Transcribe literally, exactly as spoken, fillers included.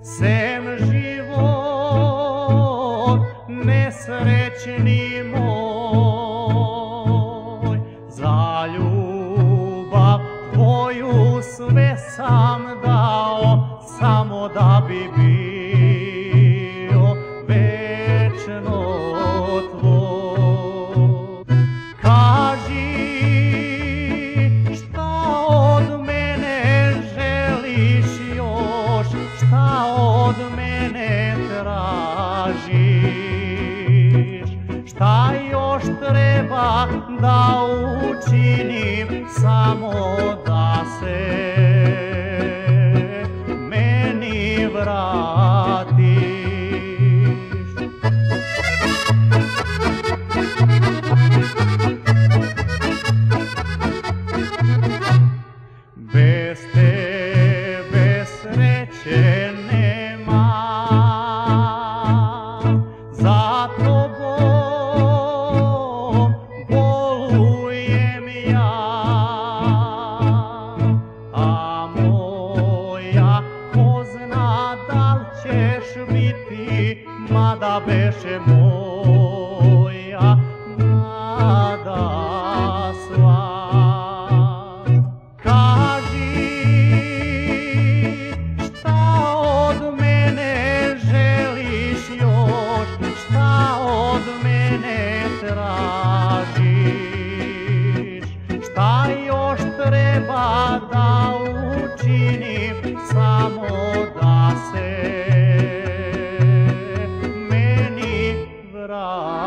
sem život nesrećni moj. Za ljubav tvoju sve sam dao, samo da bi bio večno tvoj. Kaži šta od mene želiš još, šta od mene tražiš, šta još treba da učinim samo da se meni vratiš. Bez tebe sreće nema, za tobom bolujem ja, a moja ko zna da li ćeš biti, mada beše moja nada sva. Kaži šta od mene želiš još, šta od mene tražiš, šta još treba da učinim samo da se meni vratiš.